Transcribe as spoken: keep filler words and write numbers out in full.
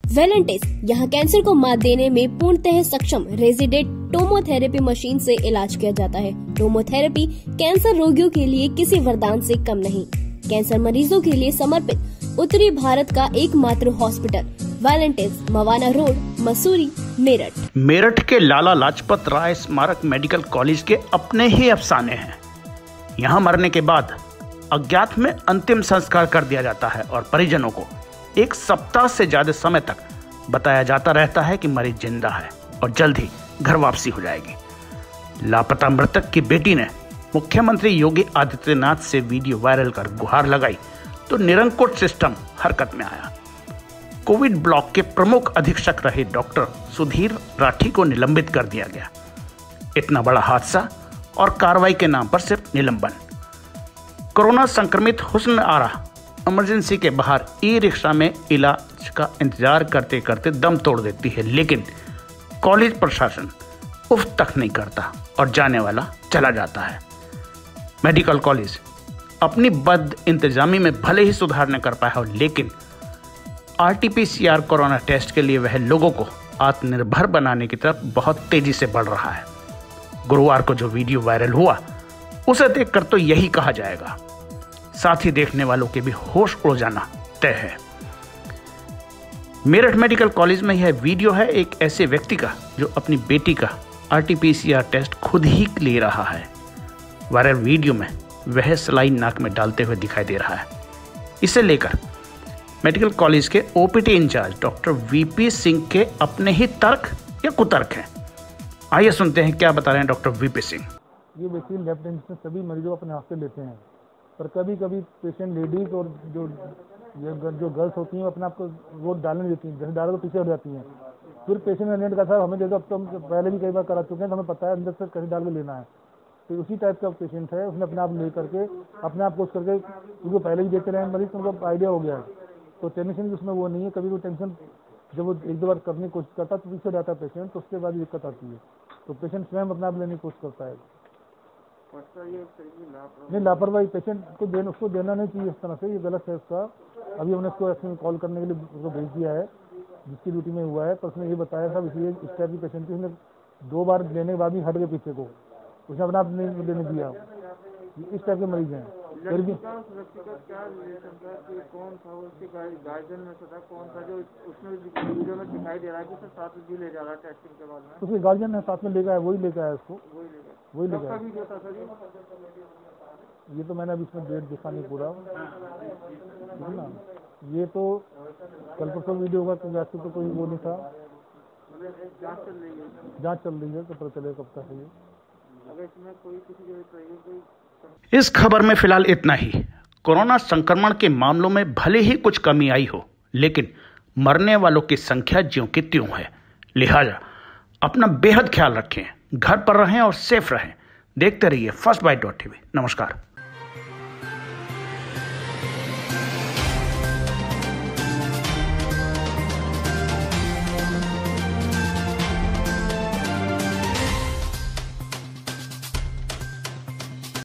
Valentis यहाँ cancer को मात देने में पूर्णतः सक्षम रेजिडेंट टोमोथेरेपी मशीन से इलाज किया जाता है। टोमोथेरेपी कैंसर रोगियों के लिए किसी वरदान से कम नहीं। कैंसर मरीजों के लिए समर्पित उत्तरी भारत का एकमात्र hospital Valentis, Mawana road, Mussoorie, Meerut. Meerut के लाला लाजपत राय स्मारक मेडिकल कॉलेज के अपने ही अफसाने हैं। यहाँ मरने के बाद अज्ञात में अंतिम संस्कार कर दिया जाता है और परिजनों को एक सप्ताह से ज्यादा समय तक बताया जाता रहता है कि मरीज जिंदा है और जल्द ही घर वापसी हो जाएगी। लापता मृतक की बेटी ने मुख्यमंत्री योगी आदित्यनाथ से वीडियो वायरल कर गुहार लगाई तो निरंकुश सिस्टम हरकत में आया। कोविड ब्लॉक के प्रमुख अधीक्षक रहे डॉक्टर सुधीर राठी को निलंबित कर दिया गया। इतना बड़ा हादसा और कार्रवाई के नाम पर सिर्फ निलंबन। कोरोना संक्रमित हुस्न आरा इमरजेंसी के बाहर ई रिक्शा में इलाज का इंतजार करते करते दम तोड़ देती है, लेकिन कॉलेज प्रशासन उफ तक नहीं करता और जाने वाला चला जाता है। मेडिकल कॉलेज अपनी बद इंतजामी में भले ही सुधार न कर पाया हो, लेकिन R T P C R corona test के लिए वह लोगों को आत्मनिर्भर बनाने की तरफ बहुत तेजी से बढ़ रहा है। गुरुवार को जो वीडियो वायरल हुआ उसे देखकर तो यही कहा जाएगा, साथ ही देखने वालों के भी होश उड़ जाना तय है। मेरठ मेडिकल कॉलेज में यह वीडियो है एक ऐसे व्यक्ति का जो अपनी बेटी का R T P C R test खुद ही ले रहा है। वायरल वीडियो में वह सलाइन नाक में डालते हुए दिखाई दे रहा है। इसे लेकर मेडिकल कॉलेज के O P T incharge doctor V P Singh के अपने ही तर्क या कुतर्क हैं। आइए सुनते हैं क्या बता रहे हैं डॉक्टर वी पी सिंह। ये वैक्सीन लेफ्ट हैंड से सभी मरीजों अपने हाथ से लेते हैं, पर कभी कभी पेशेंट लेडीज और जो जो गर्ल्स होती हैं अपने आप को वो डालने देती हैं, जैसे डालो तो पीछे हट जाती हैं। फिर पेशेंट एजेंट का साहब हमें दे दो, अब तो हम पहले भी कई बार करा चुके हैं तो हमें पता है अंदर से कहीं डाल के लेना है। तो उसी टाइप का पेशेंट है, उसने अपने आप ले करके अपने आप कोशिश करके, उनको पहले भी देते रहे मरीज, उनको आइडिया हो गया है, तो टेंशन भी उसमें वो नहीं है। कभी वो टेंशन जब वो एक दो बार करने की कोशिश करता तो पीछे जाता है पेशेंट, तो उसके बाद दिक्कत आती है। तो पेशेंट स्वयं अपने आप लेने की कोशिश करता है। नहीं, लापरवाही पेशेंट को देना, उसको देना नहीं चाहिए इस तरह से, ये गलत है उसका। अभी हमने उसको कॉल करने के लिए उसको भेज दिया है जिसकी ड्यूटी में हुआ है, पर उसने ये बताया था इसलिए इस टाइप की पेशेंट की उसने दो बार देने के बाद भी हट गए पीछे को, उसने अपने आप नहीं देने दिया। इस टाइप के मरीज हैं। फिर भी कौन था उसके गार्जियन में था, कौन था जो उसमें वीडियो में दिखाई दे रहा है कि सर साथ में ले जा रहा है टेस्टिंग के बाद में, उसके गार्जियन ने साथ में लेकर आया, वही लेकर आया उसको, वही लेकर वही लेकर भी जो था सर ये तो मैंने अभी इसमें डेट दिखा नहीं पूरा ना, ये तो कल परसों वीडियो होगा तो वैसे तो कोई वो नहीं था। जांच चल रही है जांच चल रही है तो पता चलेगा कब तक है। अगर इसमें कोई किसी कोई इस खबर में फिलहाल इतना ही। कोरोना संक्रमण के मामलों में भले ही कुछ कमी आई हो, लेकिन मरने वालों की संख्या ज्यों की त्यों है। लिहाजा अपना बेहद ख्याल रखें, घर पर रहें और सेफ रहें। देखते रहिए फर्स्ट बाइट डॉट टीवी। नमस्कार।